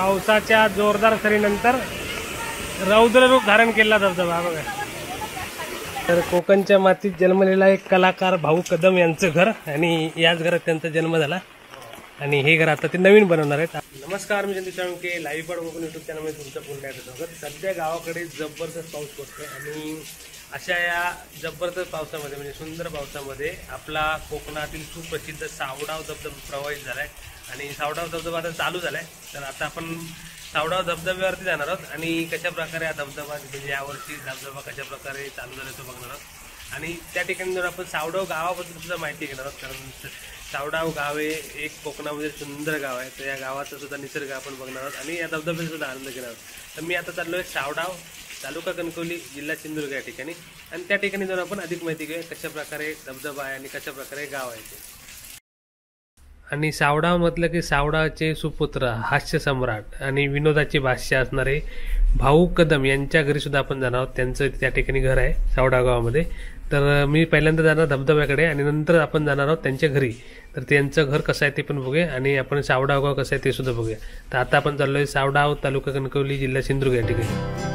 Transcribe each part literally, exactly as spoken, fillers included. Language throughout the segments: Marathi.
पावसाच्या जोरदार सरीनंतर रौद्र रूप धारण केला धबधबा बघा। तर कोकणच्या मातीत जन्मलेला एक कलाकार भाऊ कदम यांचं घर आणि याच घरात त्यांचा जन्म झाला आणि हे घर आता ते नवीन बनवणार आहेत। नमस्कार, मी Chandu Salunkhe, live pod Konkan YouTube चॅनलमध्ये तुमचं पुन्हा एकदा स्वागत। सध्या गावाकडे जबरदस्त पाऊस पडतोय आणि अशा या जबरदस्त पावसामध्ये म्हणजे सुंदर पावसामध्ये आपला कोकणातील सुप्रसिद्ध सावडाव धबधबा प्रवाहित झालाय आणि सावडाव धबधबा आता चालू झालाय। तर आता आपण सावडाव धबधब्यावरती जाणार आहोत आणि कशा प्रकारे हा धबधबा म्हणजे यावर्षी धबधबा कशा प्रकारे चालू झाला तो बघणार आहोत आणि त्या ठिकाणी जर आपण सावडाव गावाबद्दल सुद्धा माहिती घेणार आहोत। कारण सावडाव गाव हे एक कोकणामध्ये सुंदर गाव आहे, तर या गावाचा सुद्धा निसर्ग आपण बघणार आहोत आणि या धबधब्याचा सुद्धा आनंद घेणार आहोत। तर मी आता चाललो आहे सावडाव, तालुका कणकवली, जिल्हा सिंधुदुर्ग या ठिकाणी आणि त्या ठिकाणी जाऊन आपण अधिक माहिती घेऊया कशा प्रकारे धबधबा आहे आणि कशा प्रकारे गाव आहे ते। आणि सावडाव म्हटलं की सावडावचे सुपुत्र, हास्य सम्राट आणि विनोदाचे भाष्य असणारे भाऊ कदम यांच्या घरी सुद्धा आपण जाणार आहोत। त्यांचं त्या ठिकाणी घर आहे सावडाव गावामध्ये। तर मी पहिल्यांदा जाणार धबधब्याकडे आणि नंतर आपण जाणार आहोत त्यांच्या घरी। तर त्यांचं घर कसं आहे ते पण बघूया आणि आपण सावडाव गाव कसं आहे ते सुद्धा बघूया। तर आता आपण चाललोय सावडाव, तालुका कणकवली, जिल्हा सिंधुदुर्ग या ठिकाणी।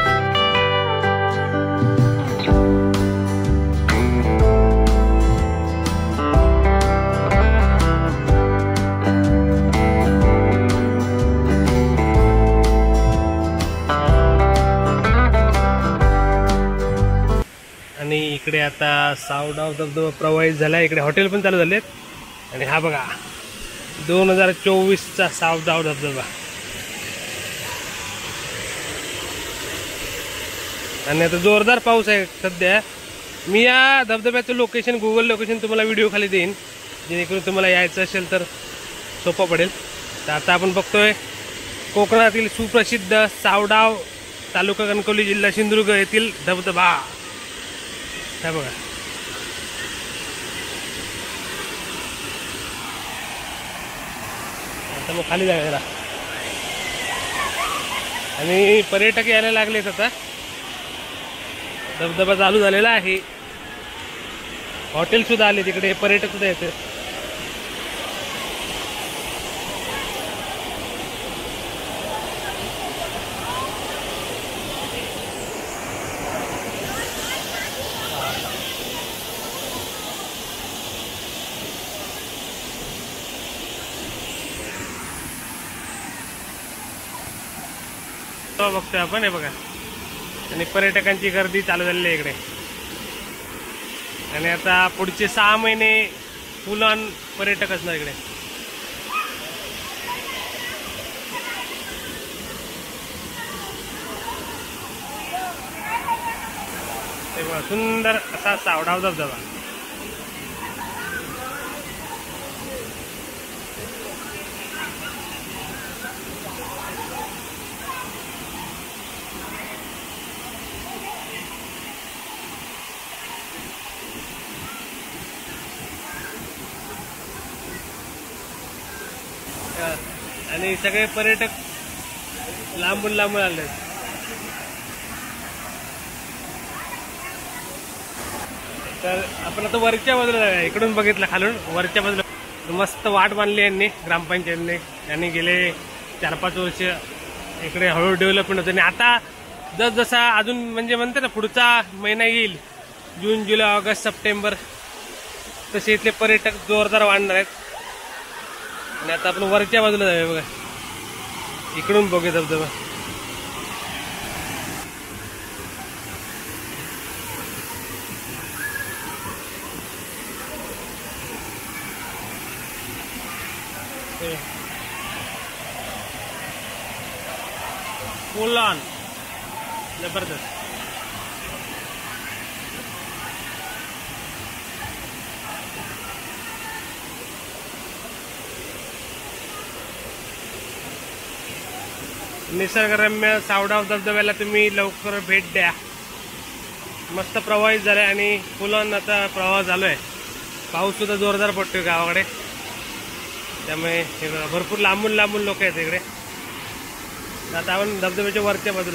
आणि इकडे आता सावडाव धबधबा प्रवाहित झाला, इकडे हॉटेल पण चालू झालेत आणि हा बघा दोन हजार चोवीसचा सावडाव धबधबा। आणि आता जोरदार पाऊस आहे सध्या। मी या धबधब्याचं लोकेशन, गुगल लोकेशन तुम्हाला व्हिडिओ खाली देईन, जेणेकरून तुम्हाला यायचं असेल तर सोपं पडेल। तर आता आपण बघतोय कोकणातील सुप्रसिद्ध सावडाव, तालुका कणकवली, जिल्हा सिंधुदुर्ग येथील धबधबा हा बघा। आता मग खाली जाऊया जरा आणि पर्यटक यायला लागलेत। आता धबधबा चालू झालेला आहे, हॉटेल सुद्धा आले, तिकडे पर्यटक सुद्धा येते। बघतोय आपण हे बघा आणि पर्यटकांची गर्दी चालू झालेली आहे इकडे आणि आता पुढचे सहा महिने फुल ऑन पर्यटक असणार इकडे। हे बघा सुंदर असा सावडाव धबधबा। आणि सगळे पर्यटक लांबून लांबून आले। तर आपण आता वरच्या बाजूला जाऊया, इकडून बघितलं खालून वरच्या बाजूला मस्त वाट बांधली यांनी, ग्रामपंचायतने। यांनी गेले चार पाच वर्ष इकडे हळूहळू डेव्हलपमेंट होते आणि आता जस जसा अजून म्हणजे म्हणते ना पुढचा महिना येईल, जून, जुलै, ऑगस्ट, सप्टेंबर, तसे इथले पर्यटक जोरदार वाढणार आहेत। आणि आता आपण वरच्या बाजूला जाऊया बघा, इकडून बघूया धबधबा। फुल ऑन जबरदस्त। निसर्गरम्य सावडाव धबधब्याला तुम्ही लवकर भेट द्या। मस्त प्रवाहित झालाय आणि फुल ऑन आता प्रवाह चालू आहे। पाऊस सुद्धा जोरदार पडतोय गावाकडे, त्यामुळे भरपूर लांबून लांबून लोक आहेत इकडे। आता आपण धबधब्याच्या वरच्या बाजूला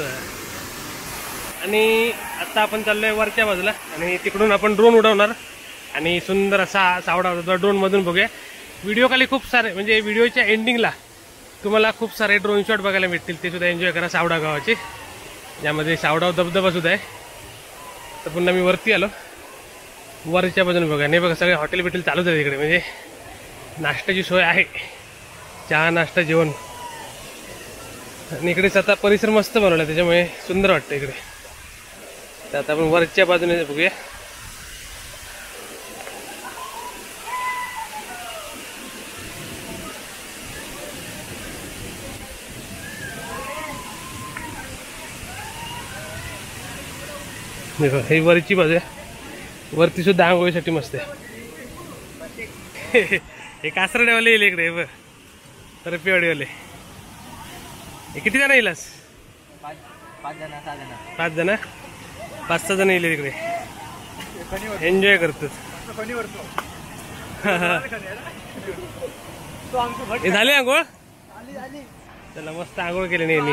आणि आता आपण चाललोय वरच्या बाजूला आणि तिकडून आपण ड्रोन उडवणार आणि सुंदर असा सावडाव धबधबा ड्रोन मधून बघूया। व्हिडिओ खाली खूप सारे म्हणजे व्हिडिओच्या एंडिंगला तुम्हाला खूप सारे ड्रोन शॉट बघायला भेटतील, ते सुद्धा एन्जॉय करा सावडा गावाचे, ज्यामध्ये सावडाव धबधबा सुद्धा आहे. तर पुन्हा मी वरती आलो, वरच्या बाजूने बघा नाही बघा सगळे हॉटेल बिटेल चालूच आहे इकडे, म्हणजे नाश्त्याची सोय आहे, चहा नाश्ता जेवण. आणि इकडे स्वतः परिसर मस्त बनवला त्याच्यामुळे सुंदर वाटतं इकडे. तर आता आपण वरच्या बाजूने बघूया. ही वरची बाजू आहे, वरती सुद्धा आंघोळीसाठी मस्त आहे. हे कासरडेवाले येईल इकडे बघ, तर पेवाडीवाले. हे किती जण येईल? पाच पाच जण सहा जण पाच जण पाच सहा जण येईल इकडे, एन्जॉय करतात. हे झाले आंघोळ? चला मस्त आंघोळ केली नाही यांनी.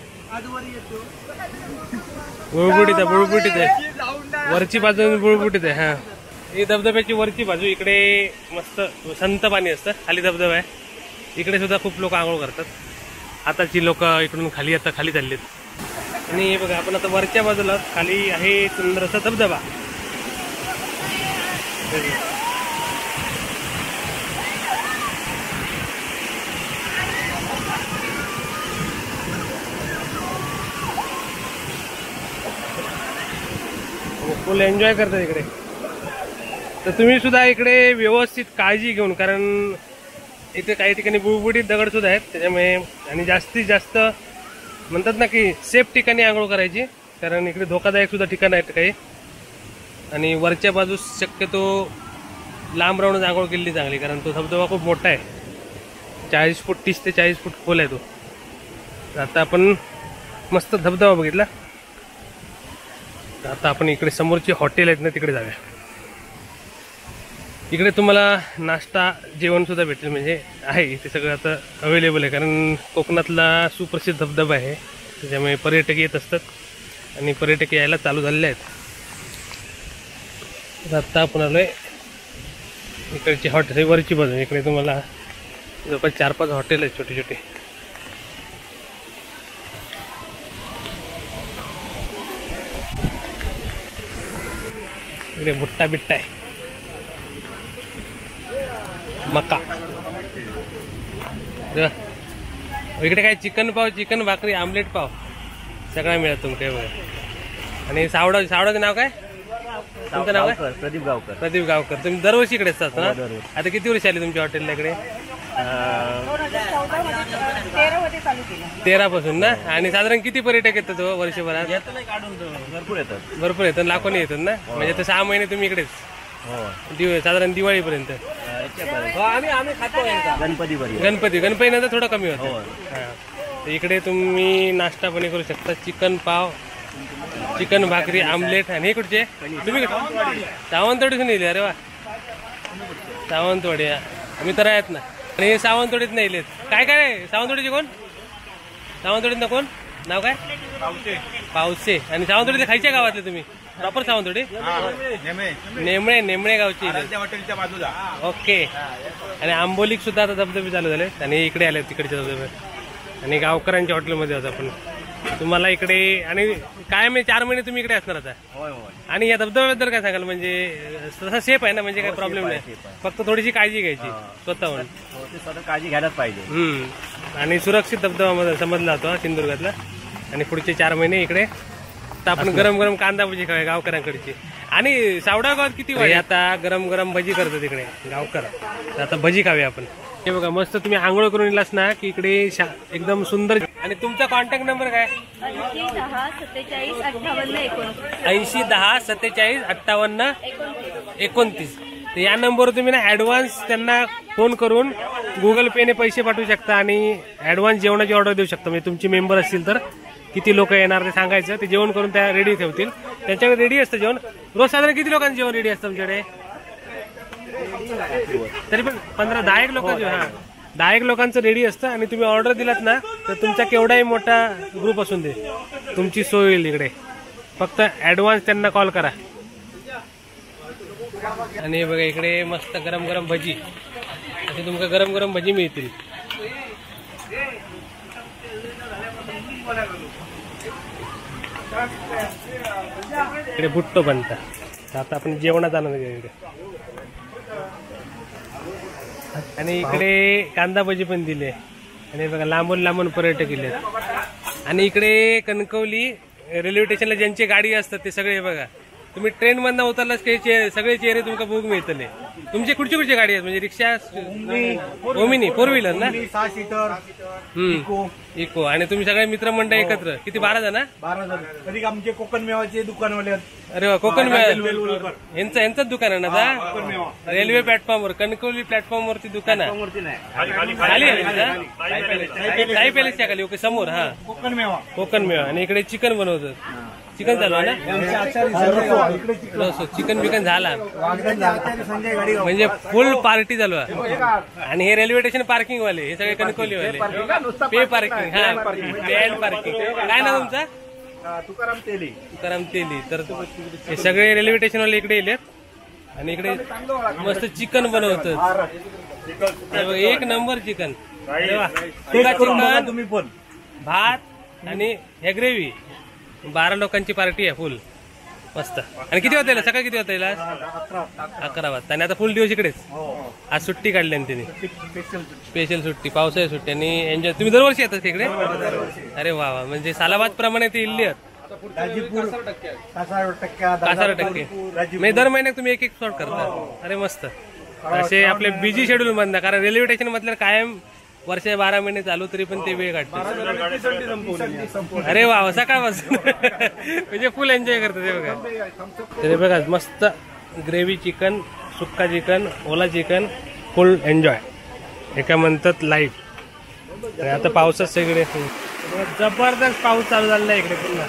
बुळबुटीत आहे, बुळबुटीत आहे, वरची बाजू बुळबुटीत आहे. हा ही धबधब्याची वरची बाजू, इकडे मस्त संत पाणी असतं, खाली धबधबा आहे. इकडे सुद्धा खूप लोक आंघोळ करतात. आताची लोक इकडून खाली आता खाली चाललेत. आणि हे बघा आपण आता वरच्या बाजूला खाली आहे सुंदर असा धबधबा. फुल एन्जॉय करतात इकडे. तर तुम्ही सुद्धा इकडे व्यवस्थित काळजी घेऊन, कारण इथे काही ठिकाणी बुळबुटीत दगड सुद्धा आहेत त्याच्यामुळे, आणि जास्तीत जास्त म्हणतात ना की सेफ ठिकाणी आंघोळ करायची, कारण इकडे धोकादायक सुद्धा ठिकाण आहेत काही. आणि वरच्या बाजूस शक्यतो लांब राहूनच आंघोळ केलेली चांगली, कारण तो धबधबा खूप मोठा आहे, चाळीस फूट तीस ते चाळीस फूट खोल आहे तो. आता आपण मस्त धबधबा बघितला. आता आपण इकडे समोरची हॉटेल आहेत ना तिकडे जाऊया. इकडे तुम्हाला नाश्ता जेवण सुद्धा भेटेल, म्हणजे आहे इथे सगळं आता अवेलेबल आहे, कारण कोकणातला सुप्रसिद्ध धबधबा आहे त्याच्यामुळे पर्यटक येत असतात आणि पर्यटक यायला चालू झालेले आहेत. आता आपण आलोय इकडची हॉटेल वरची बाजू. इकडे तुम्हाला जवळपास चार पाच हॉटेल आहेत छोटे छोटे. इकडे भुट्टा बिट्टा आहे, मका. इकडे काय चिकन पाव, चिकन भाकरी, आमलेट पाव सगळं मिळत तुमच्याकडे. आणि सावडा, सावडाचं नाव काय तुमचं नाव काय? प्रदीप गावकर. प्रदीप गावकर. तुम्ही दरवर्षी इकडे असतात ना? आता किती वर्ष आली तुमच्या हॉटेलला इकडे? तेरा पासून ना? आणि साधारण किती पर्यटक येतात वर्षभरात? भरपूर येतात, भरपूर येतात, लाखोनी येतात ना? म्हणजे आता सहा महिने तुम्ही इकडेच, साधारण दिवाळीपर्यंत. आम्ही आम्ही खातो गणपती गणपती गणपती नंतर थोडं कमी होतं. इकडे तुम्ही नाश्ता पण करू शकता, चिकन पाव, चिकन भाकरी, आमलेट. आणि हे कुठचे तुम्ही? सावंतवाडीतून येईल. अरे वा, सावंतवाडी. आम्ही तर आहेत ना. आणि हे सावंतवाडीत नाही येत. काय काय सावंतवाडीचे कोण? सावंतवाडीत कोण नाव काय? पावसे. आणि सावंतवाडीतले खायच्या गावातले तुम्ही? प्रॉपर सावंतवाडी? नेमळे. नेमळे गावची हॉटेलच्या बाजूला. ओके. आणि आंबोलीत सुद्धा आता धबधबे चालू झाले आणि इकडे आले तिकडचे धबधबे. आणि गावकरांच्या हॉटेलमध्ये होता आपण तुम्हाला इकडे. आणि काय मी चार महिने तुम्ही इकडे असणार आता. आणि या धबधब्याबद्दल काय सांगाल? म्हणजे तसा सेफ आहे ना? म्हणजे काही प्रॉब्लेम नाही, फक्त थोडीशी काळजी घ्यायची स्वतःहून. स्वतः काळजी घ्यायलाच पाहिजे. हम्म. आणि सुरक्षित धबधबा समजला होता सिंधुदुर्गातला. आणि पुढचे चार महिने इकडे तर आपण गरम गरम कांदा भजी खाऊया गावकऱ्यांकडची. आणि सावडा गावात किती वाजता आता गरम गरम भजी करतो तिकडे गावकर. आता भजी खाऊया आपण. हे बघा मस्त तुम्ही आंघोळ करून येलास ना की इकडे एकदम सुंदर. आणि तुमचा कॉन्टॅक्ट नंबर काय? ऐंशी दहा सत्तेचाळीस अठ्ठावन्न एकोणतीस. ऐंशी दहा सत्तेचाळीस अठ्ठावन्न एकोणतीस. तर या नंबरवर तुम्ही ना ॲडव्हान्स त्यांना फोन करून गुगल पेने पैसे पाठवू शकता आणि ॲडव्हान्स जेवणाची ऑर्डर देऊ शकता. म्हणजे तुमचे मेंबर असतील तर किती लोक येणार ते सांगायचं, ते जेवण करून त्या रेडी ठेवतील. त्यांच्याकडे रेडी असतं जेवण. रोज साधारण किती लोकांचं जेवण रेडी असतं तुमच्याकडे? तरी पण पंधरा दहा एक लोक. हा दहा एक लोकांचं रेडी असतं. आणि तुम्ही ऑर्डर दिलात ना तर तुमचा केवढाही मोठा ग्रुप असून दे तुमची सोय होईल इकडे. फक्त ॲडव्हान्स त्यांना कॉल करा. आणि बघा इकडे मस्त गरम गरम भजी, असे तुमका गरम गरम भजी मिळतील. इकडे बुट्टो बनतात. आता आपण जेवणात जाणार इकडे. आणि इकडे कांदा भजी पण दिले. आणि बघा लांबून लांबून पर्यटक गेले. आणि इकडे कणकवली रेल्वे स्टेशनला ज्यांची गाडी असतात ते सगळे बघा. तुम्ही ट्रेन मधनं उतरलाच की सगळे चेहरे तुमका बघूक मिळतले. तुमची कुठची कुठची गाडी आहेत म्हणजे रिक्षा ओमिनी फोर व्हीलर ना. सहा सीटर हम्म इको. आणि तुम्ही सगळे मित्रमंडळ एकत्र किती बारा जण. बारा जण. कधी आमचे कोकण मेवाचे दुकानवाले आहेत. अरे वा कोकण यांचं यांचंच दुकान आहे ना आता रेल्वे प्लॅटफॉर्मवर कणकवली प्लॅटफॉर्म वरती दुकान आहे. मूर्ती नाही खाली आहे साई पॅलेसच्या खाली. ओके समोर. हा कोकण मेवा. कोकण मेवा. आणि इकडे चिकन बनवतात. चिकन चालू आहे ना. चिकन बिकन झाला संजय गाडी म्हणजे फुल पार्टी चालू आहे. आणि हे रेल्वे स्टेशन पार्किंग वाले हे सगळे कणकवली वाले पे पार्किंग. हा पे पार्किंग. काय ना तुमचा. तुकाराम तेली. तुकाराम तेली. तर हे सगळे रेल्वे स्टेशन वाले इकडे येलेत. आणि इकडे मस्त चिकन बनवतात. एक नंबर चिकन. चिकन तुम्ही पण भात आणि हे ग्रेव्ही. बारा लोकांची पार्टी आहे फुल मस्त. आणि किती वाजता येईल सकाळी किती वाजता येईल. अकरा वाजता. आणि आता फुल दिवस इकडेच. आज सुट्टी काढली आणि तिने स्पेशल सुट्टी पावसाळी सुट्टी. आणि एन्जॉय. तुम्ही दरवर्षी येतात तिकडे. अरे वा वा. म्हणजे सालाबाद प्रमाणे ते इल्ली कासार टक्के म्हणजे दर महिन्यात तुम्ही एक एक शॉट करता. अरे मस्त. असे आपले बिझी शेड्यूल मधनं कारण रेल्वे स्टेशन मधल्या कायम वर्ष बारा महिने चालू तरी पण ते वेळ काढते. अरे वा सकाळपासून म्हणजे फुल एन्जॉय करतात ते बघा. ते बघा मस्त ग्रेव्ही चिकन सुक्का चिकन ओला चिकन फुल एन्जॉय एका म्हणतात लाईफ. आता पावसात सगळे जबरदस्त पाऊस चालू झालेला इकडे पुन्हा.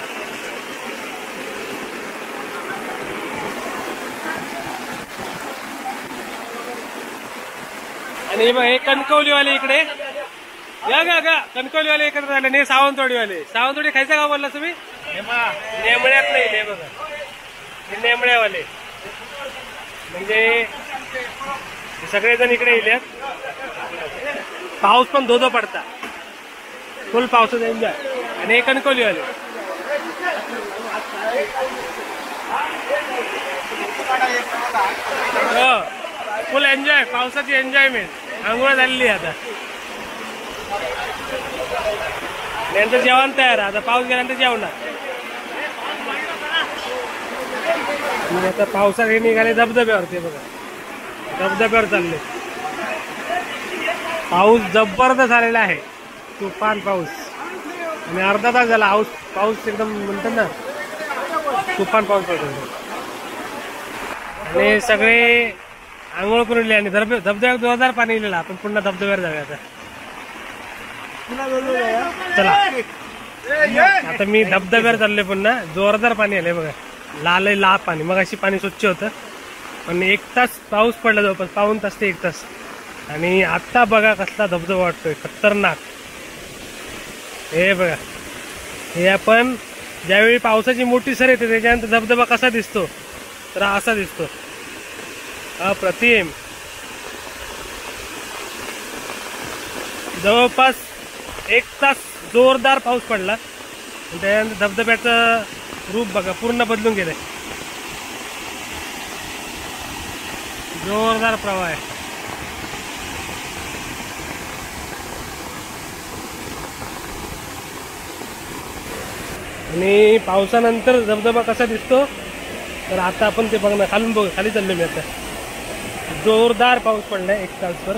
आणि हे कणकवलीवाले इकडे या गा गा कणकवलीवाले एकत्र झाले. नाही सावंतवाडीवाले. सावंतवाडी खायचं गाव बोलला तुम्ही. नेमळ्यात नाही हे बघा हे नेमळ्यावाले म्हणजे सगळेजण इकडे येल्यात. पाऊस पण धोधो पडता फुल पावसात एन्जॉय. आणि हे कणकवलीवाले हो फुल एन्जॉय पावसाची एन्जॉयमेंट. आंघोळ झालेली आता. नंतर जेवण तयार. आता पाऊस गेल्यानंतर जेवणार. आता पावसात हे निघाले धबधब्यावरती बघा. धबधब्यावर चालले. पाऊस जबरदस्त झालेला आहे. तुफान पाऊस. आणि अर्धा तास झाला पाऊस पाऊस एकदम म्हणतात ना तुफान पाऊस पडतो. आणि सगळे आंघोळ करून आणि धबधब्या धबधब्यात जोरदार पाणी लिहिलं. आपण पुन्हा धबधब्यावर जाऊया आता. चला आता मी धबधब्यावर चाललोय पुन्हा. जोरदार पाणी आलंय बघा. लाल ला पाणी. मग अशी पाणी स्वच्छ होतं पण एक तास पाऊस पडला जवळपास पाऊन तास ते एक तास. आणि आता बघा कसला धबधबा वाटतोय खतरनाक. हे बघा हे आपण ज्यावेळी पावसाची मोठी सर येते त्याच्यानंतर धबधबा कसा दिसतो तर असा दिसतो. अप्रतिम. जवळपास एक तास जोरदार पाऊस पडला. त्यानंतर धबधब्याचं रूप बघा पूर्ण बदलून गेलंय. जोरदार प्रवाह आहे. आणि पावसानंतर धबधबा कसा दिसतो तर आता आपण ते बघणार. खालून बघ खाली चाललो मी आता. जोरदार पाऊस पडलाय एक तासभर.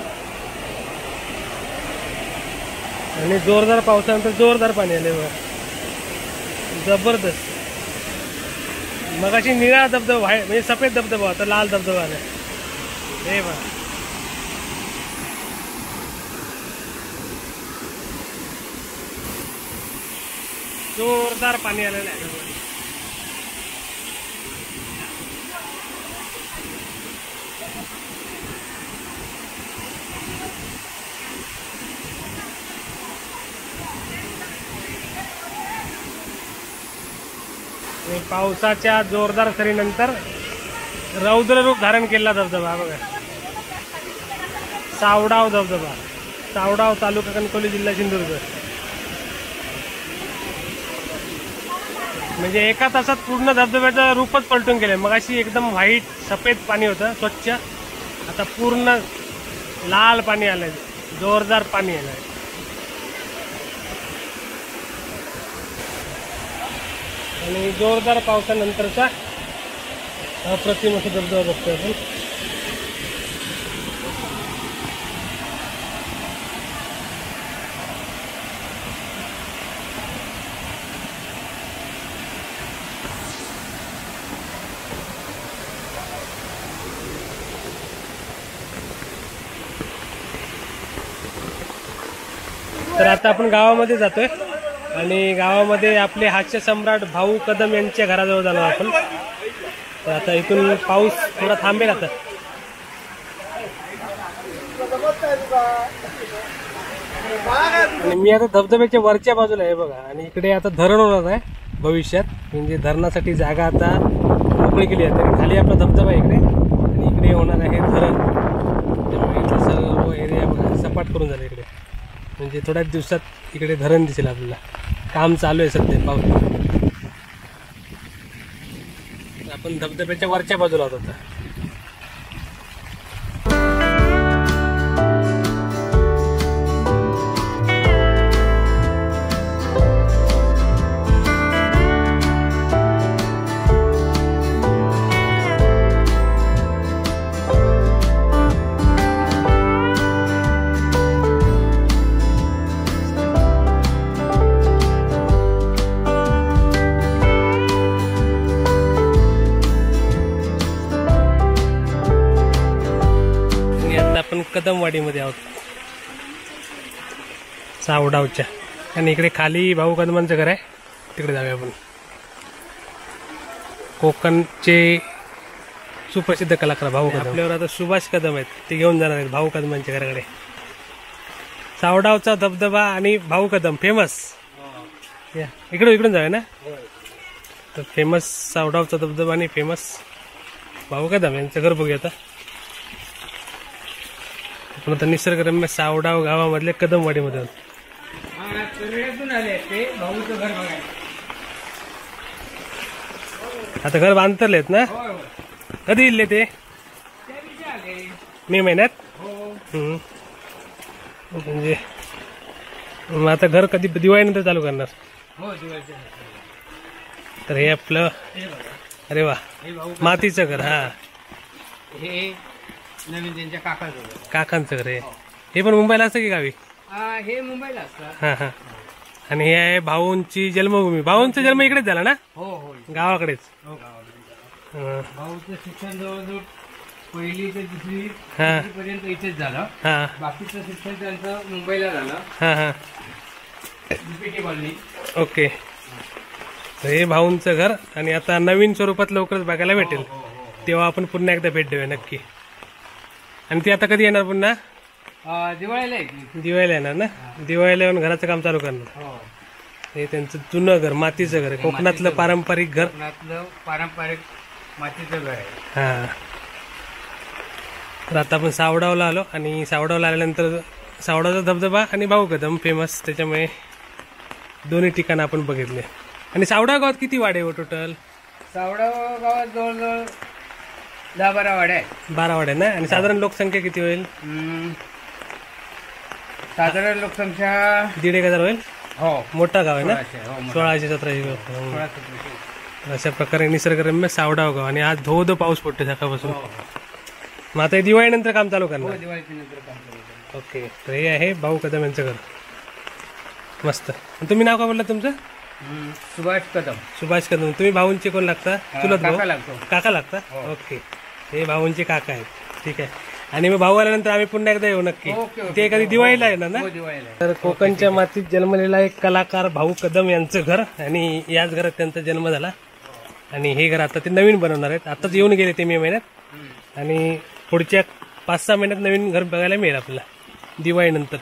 आणि जोरदार पावसानंतर जोरदार पाणी आले बघा. जबरदस्त. मगाशी निळा धबधबा आहे म्हणजे सफेद धबधबा होता लाल धबधबा आला. हे बघा जोरदार पाणी आलेलं आहे. पावसाच्या जोरदार सरीनंतर रौद्र रूप धारण केलेला धबधबा बघा. सावडाव धबधबा. सावडाव तालुका कणकवली जिल्हा सिंधुदुर्ग. म्हणजे एका तासात पूर्ण धबधब्याचं रूपच पलटून गेले. मग अशी एकदम व्हाईट सफेद पाणी होतं स्वच्छ, आता पूर्ण लाल पाणी आलंय, जोरदार पाणी आलंय. आणि जोरदार पावसानंतरचा अप्रतिम असा धबधबा बघतोय आपण. तर आता आपण गावामध्ये जातोय आणि गावामध्ये आपले हास्य सम्राट भाऊ कदम यांच्या घराजवळ जाणार आपण. तर आता इथून पाऊस थोडा थांबेल आता. आणि मी आता धबधब्याच्या वरच्या बाजूला आहे बघा, आणि इकडे आता धरण होणार आहे भविष्यात. म्हणजे धरणासाठी जागा आता मोकळी केली जाते. खाली आपला धबधबा आहे इकडे आणि इकडे होणार आहे धरण. त्यामुळे इथलं सर्व एरिया बघा सपाट करून झालं इकडे. म्हणजे थोड्याच दिवसात इकडे धरण दिसेल आपल्याला. काम चालू आहे सध्या पाऊस. आपण धबधब्याच्या वरच्या बाजूला आहोत आता. आपण कदमवाडीमध्ये आहोत सावडावच्या. आणि इकडे खाली भाऊ कदमांचं घर आहे, तिकडे जाऊया आपण. कोकणचे सुप्रसिद्ध कलाकार भाऊ कदम. आपल्यावर आता सुभाष कदम आहेत, ते घेऊन जाणार आहेत भाऊ कदमांच्या घराकडे. सावडावचा धबधबा आणि भाऊ कदम फेमस. इकडे इकडून जाऊया ना. तर फेमस सावडावचा धबधबा आणि फेमस भाऊ कदम यांचं घर बघूया आता. आपण आता निसर्गरम्य सावडाव गावामधल्या कदमवाडीमध्ये आहोत. आता घर बांधतलेत ना. कधी इल्ले ते मे महिन्यात. हम्म. म्हणजे मग आता घर कधी दिवाळीनंतर चालू करणार. तर हे आपलं, अरे वा, मातीचं घर. हा, हे नवीन त्यांच्या काकाचं काकांचं घर आहे. हे पण मुंबईला असतं की गावी? हे मुंबईला असतात. हा हा. आणि हे आहे भाऊंची जन्मभूमी. भाऊंचा जन्म इकडेच झाला ना, हो हो गावाकडेच. हो गावाकडे. हा भाऊचं शिक्षण जवळजवळ पहिली ते दुसरी हा पर्यंत इथेच झालं. हा बाकीचं शिक्षण त्यांचं मुंबईला झालं, हा हा. BPT colony. ओके. तर हे भाऊंचं घर. आणि आता नवीन स्वरूपात लवकरच बघायला भेटेल, तेव्हा आपण पुन्हा एकदा भेट देऊया नक्की. आणि ती आता कधी येणार पुन्हा? दिवाळीला येते. दिवाळीला येणार ना. दिवाळीला येऊन घराचं काम चालू करणार. हो, हे त्यांचं जुनं घर, मातीचं घर आहे, कोकणातलं पारंपरिक घर. कोकणातलं पारंपरिक मातीचं घर आहे. हा. तर आता आपण सावडावला आलो आणि सावडावला आल्यानंतर सावडावचा धबधबा आणि भाऊ कदम फेमस, त्याच्यामुळे दोन्ही ठिकाणं आपण बघितले. आणि सावडाव गावात किती वाडे हो टोटल? सावडाव गावात जवळजवळ दहा बारा वाड्या आहेत. बारा वाड्या ना. आणि साधारण लोकसंख्या किती होईल? हम्म. साधारण लोकसंख्या दीड एक हजार होईल. हो, मोठा गाव आहे ना. सोळाशे, हो, मोठा. सोळाशे सतराशे गाव. सोळा सतराशे. अशा प्रकारे निसर्गरम्य सावडाव गाव. आणि आज धो धो पाऊस पडतो सकाळपासून. हो, हो. मग आता दिवाळीनंतर काम चालू हो, करणार. दिवाळीच्या नंतर काम करायचं. ओके. तर हे आहे भाऊ कदम यांचं घर. मस्त. आणि तुम्ही नाव काय बोलला तुमचं? हम्म. सुभाष कदम. सुभाष कदम. तुम्ही भाऊंचे कोण लागता? चुलत भाऊ? काका लागतो. काका लागता. हो. ओके. हे भाऊंचे काका आहेत. ठीक आहे. आणि मग भाऊ आल्यानंतर आम्ही पुन्हा एकदा येऊ नक्की. Okay, okay. ते कधी दिवाळीला येणार ना. हो, दिवाळीला. तर कोकणच्या मातीत जन्मलेला एक कलाकार भाऊ कदम यांचं घर. आणि याच घरात त्यांचा जन्म झाला. आणि हे घर आता ते नवीन बनवणार आहेत. आताच येऊन गेले ते मे महिन्यात. आणि पुढच्या पाच सहा महिन्यात नवीन घर बघायला मिळेल आपल्याला दिवाळीनंतर.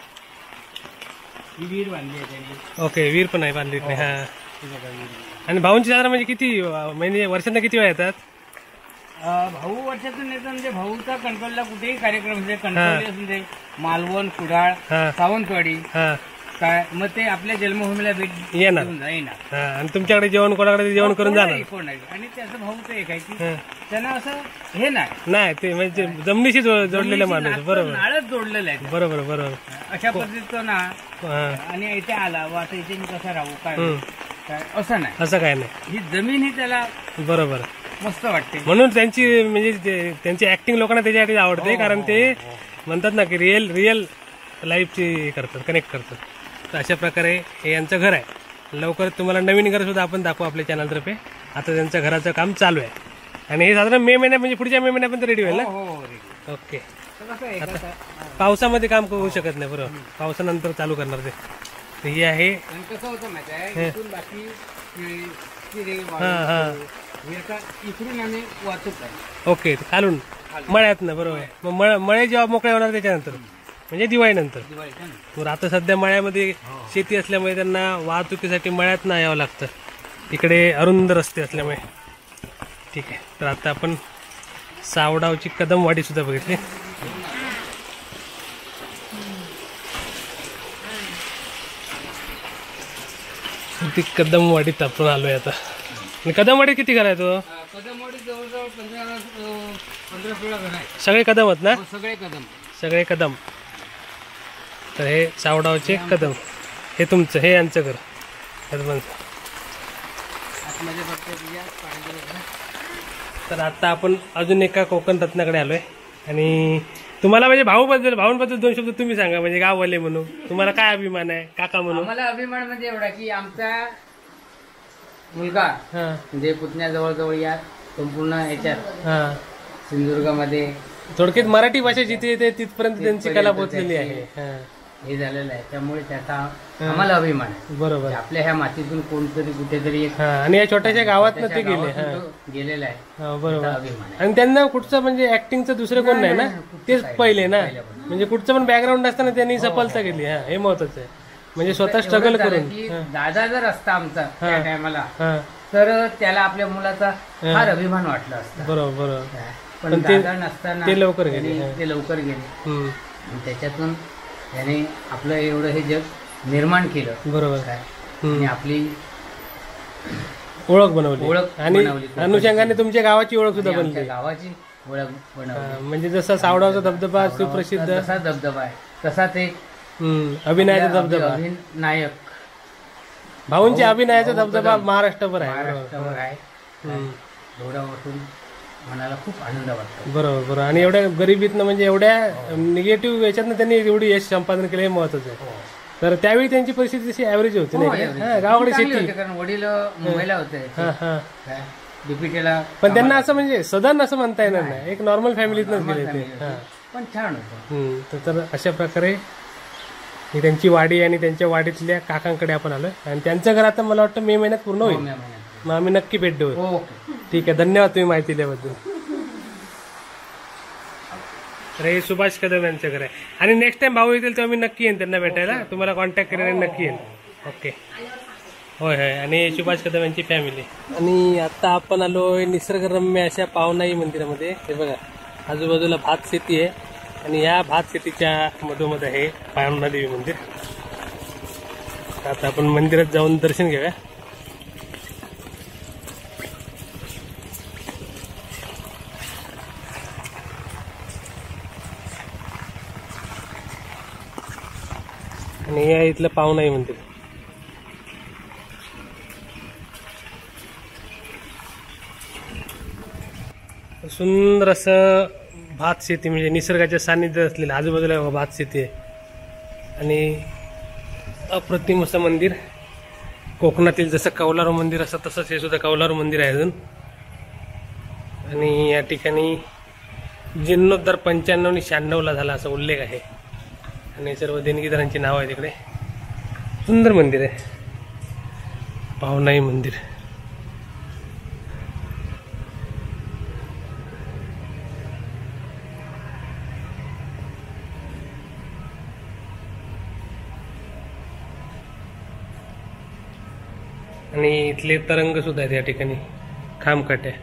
ही विहीर बांधली आहे त्यांनी. ओके. वीर पण आहे बांधली. हा. आणि भाऊंची साधारण म्हणजे किती म्हणजे वर्षांना किती वेळा येतात? अं, भाऊ वर्षातून येतात. म्हणजे भाऊचा कणकवलीला कुठेही कार्यक्रम असते, कणकवली असून दे, मालवण, कुडाळ, हा सावंतवाडी, हा काय मग ते आपल्या जन्मभूमीला भेट येणार. देऊन येणार. हा, आणि तुमच्याकडे जेवण कोणाकडे ते जेवण करून जाणार. कोण आहे आणि त्याचं भाऊ तर एक आहे की हा. त्यांना असं हे नाही नाही ते म्हणजे जमिनीशी जो- जोडलेला माणूस आहे. बरोबर नाळच जोडलेलं आहे बरोबर बरोबर. अशा पद्धतीचं ना. हा. आणि इथे आला व आता इथे मी कसा राहू काय हम्म. काय असं नाही. असं काय नाही. ही जमीन ही त्याला बरोबर. मस्त वाटते. म्हणून त्यांची म्हणजे ते- त्यांची ऍक्टिंग लोकांना त्याच्यासाठी आवडते, कारण ते म्हणतात ना की रिअल रिअल लाईफची करतात, कनेक्ट करतात. तर अशा प्रकारे हे यांचं घर आहे. लवकरच तुम्हाला नवीन घर सुद्धा आपण दाखवू आपल्या चॅनलतर्फे. आता त्यांचं घराचं काम चालू आहे आणि हे साधारण मे महिन्यात म्हणजे पुढच्या मे महिन्यापर्यंत रेडी होईल ना. हो हो रे. ओके. तर कसं आहे कसं आहे? पावसामध्ये काम होऊ शकत नाही. बरोबर, पावसानंतर चालू करणार ते. तर ही आहे. आणि कसं होतं माहिती आहे इथून बाकी केळी, चिरे, वाळू, हा हा हे आता इकडून आम्ही वाचत आहे. ओके. खालून मळ्यात ना. बरोबर. मग मळ मळे जेव्हा मोकळे होणार त्याच्यानंतर म्हणजे दिवाळीनंतर. दिवाळीच्या ना. बरं, आता सध्या मळ्यामध्ये शेती असल्यामुळे त्यांना वाहतुकीसाठी मळ्यात ना यावं लागतं. इकडे अरुंद रस्ते असल्यामुळे. ठीक आहे. तर आता आपण सावडावची कदमवाडी सुद्धा बघितली. ती कदमवाडीत आपण आलोय आता. आणि कदमवाडीत किती घर आहे तो? कदमवाडी जवळजवळ पंधरा अं, पंधरा सोळा घर आहे. सगळे कदम आहेत ना. हो, सगळे कदम. सगळे कदम. तर हे सावडावचे कदम. हे तुमचं, हे यांचं घर कदमांचं. आतमध्ये फक्त या पाण्याचं घर. तर आता आपण अजून एका कोकण रत्नाकडे आलोय आणि तुम्हाला म्हणजे भाऊबद्दल भाऊंबद्दल दोन शब्द तुम्ही सांगा, म्हणजे गाववाले म्हणून तुम्हाला काय अभिमान आहे, काका म्हणून. आम्हाला अभिमान म्हणजे एवढा की आमचा मुलगा हा म्हणजे पुतण्या जवळजवळ या संपूर्ण ह्याच्यात हा. सिंधुदुर्गामध्ये थोडक्यात मराठी भाषा जिथे येते तिथपर्यंत त्यांची कला पोचलेली आहे. हा. हे झालेलं आहे. त्यामुळे त्याचा आम्हाला अभिमान आहे. बरोबर. आपल्या ह्या मातीतून कोणतरी कुठेतरी एक हा. आणि या छोट्याशा गावात ते गेले. हा गावातून तो गेलेला आहे. हा, बरोबर. त्याचा अभिमान आहे. आणि त्यांना कुठचं म्हणजे ऍक्टिंगचं दुसरं कोण नाही ना, तेच पहिले ना. म्हणजे कुठचं पण बॅकग्राऊंड नसताना त्यांनी सफलता घेतली. हा, हे महत्वाचं आहे. म्हणजे स्वतः स्ट्रगल एवढंच झालं करून. की हा. दादा जर असता आमचा त्या टायमाला हा. तर त्याला आपल्या मुलाचा फार अभिमान वाटला असता. बरोबर बरोबर. पण पण ते- दादा नसताना ते लवकर गेले. त्यांनी- हा. ते लवकर गेले हम्म. आणि त्याच्यातून त्याने आपलं एवढं हे जग निर्माण केलं. बरोबर. काय हम्म. आणि आपली ओळख बनवली. ओळख आणि बनवली. अनुषंगाने तुमच्या गावाची ओळख सुद्धा आणि बनली. आमच्या गावाची ओळख बनवली. हा, म्हणजे जसा सावडावचा धबधबा सुप्रसिद्ध, तसा धबधबा आहे तसाच एक हम्म, अभिनयाचा धबधबा. अभिनायक भाऊंच्या अभिनयाचा भाऊ धबधबा कदम. महाराष्ट्रभर आहे. महाराष्ट्रावर आहे. हम्म. डोळा वाटून मनाला खूप आनंद वाटतो. बरोबर बरोबर. आणि एवढ्या गरिबीतनं म्हणजे एवढ्या निगेटिव्ह याच्यातनं त्यांनी एवढी यश संपादन केलं, हे महत्वाचं आहे. तर त्यावेळी त्यांची परिस्थिती तशी ऍव्हरेज होती हो, नाही एवढी. का? हा, गावाकडे चांगली शेती. होती, कारण वडील मुंबईला होते. हा हा. डीपीटीला पण त्यांना असं म्हणजे सदन असं म्हणता येणार नाही, एक नॉर्मल फॅमिलीतनंच गेले ते. हा. पण छान होतं. हम्म. तर- तर अशा प्रकारे ही त्यांची वाडी आणि त्यांच्या वाडीतल्या काकांकडे आपण आलोय आणि त्यांचं घर आता मला वाटतं मे महिन्यात पूर्ण होईल. मे महिन्यात. मग आम्ही नक्की भेट देऊ. ओके. ठीक आहे. धन्यवाद तुम्ही माहिती दिल्याबद्दल. तर हे सुभाष कदम यांचं घर आहे आणि नेक्स्ट टाइम भाऊ येतील तेव्हा मी नक्की येईन त्यांना भेटायला. तुम्हाला कॉन्टॅक्ट करेन आणि नक्की येईन. ओके. होय होय. आणि सुभाष कदम यांची फॅमिली. आणि आता आपण आलोय निसर्गरम्य अशा पावनाई मंदिरामध्ये. हे बघा, आजूबाजूला भात शेती आहे आणि या भात शेतीच्या मधोमध आहे पावनादेवी मंदिर. आता आपण मंदिरात जाऊन दर्शन घेऊया. आणि या इथलं पावनाई मंदिर. सुंदर असं भात शेती, म्हणजे निसर्गाच्या सानिध्यात असलेलं आजूबाजूला भात शेती आहे आणि अप्रतिम असं मंदिर. कोकणातील जसं कौलारू मंदिर असं तसंच हे सुद्धा कौलारू मंदिर आहे अजून. आणि या ठिकाणी जीर्णोद्धार पंच्याण्णव आणि शहाण्णवला झाला असा उल्लेख आहे आणि सर्व देणगीदारांची नाव आहे तिकडे. सुंदर मंदिर आहे पावनाई मंदिर. आणि इथले तरंग सुद्धा आहेत या ठिकाणी, खामकाट्या.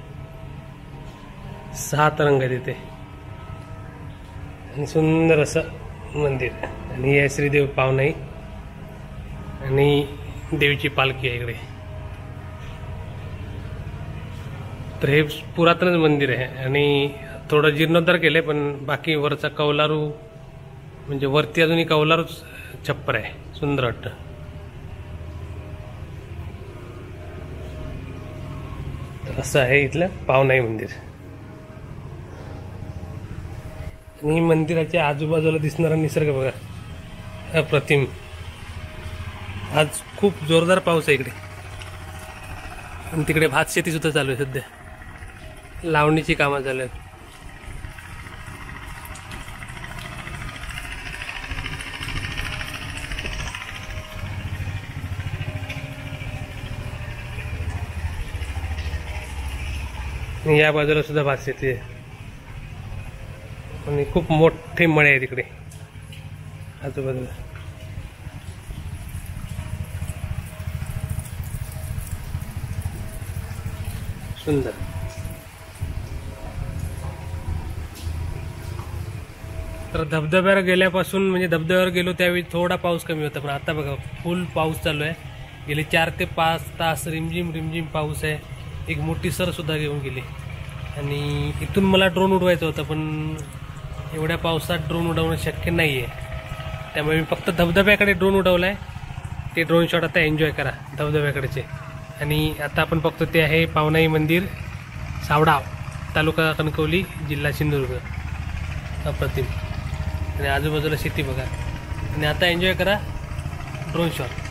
सहा तरंग आहेत इथे आणि सुंदर असं मंदिर. आणि हे श्रीदेव पावनाई आणि देवीची पालखी आहे इकडे. तर हे पुरातनच मंदिर आहे आणि थोडं जीर्णोद्धार केले, पण बाकी वरचा कौलारू म्हणजे वरती अजूनही कौलारूच छप्पर आहे. सुंदर वाटतं. असं आहे इथलं पावनाई मंदिर. आणि मंदिराच्या आजूबाजूला दिसणारा निसर्ग बघा, अप्रतिम. आज खूप जोरदार पाऊस आहे इकडे आणि तिकडे भात शेती सुद्धा चालू आहे. सध्या लावणीची कामं चालू आहेत. या बाजूला सुद्धा भात शेती आहे आणि खूप मोठे मळे आहे तिकडे आजूबाजूला. सुंदर. तर धबधब्यावर गेल्यापासून म्हणजे धबधब्यावर गेलो त्यावेळी थोडा पाऊस कमी होता, पण आता बघा फुल पाऊस चालू आहे. गेले चार ते पाच तास रिमझिम रिमझिम पाऊस आहे. एक मोठी सर सुद्धा घेऊन गेली आणि इथून मला ड्रोन उडवायचं होतं, पण एवढ्या पावसात ड्रोन उडवणं शक्य नाही आहे. त्यामुळे मी फक्त धबधब्याकडे ड्रोन उडवला आहे. ते ड्रोन शॉट आता एन्जॉय करा धबधब्याकडेचे. आणि आता आपण बघतो ते आहे पावनाई मंदिर, सावडाव, तालुका कणकवली, जिल्हा सिंधुदुर्ग. अप्रतिम. आणि आजूबाजूला शेती बघा. आणि आता एन्जॉय करा ड्रोन शॉट.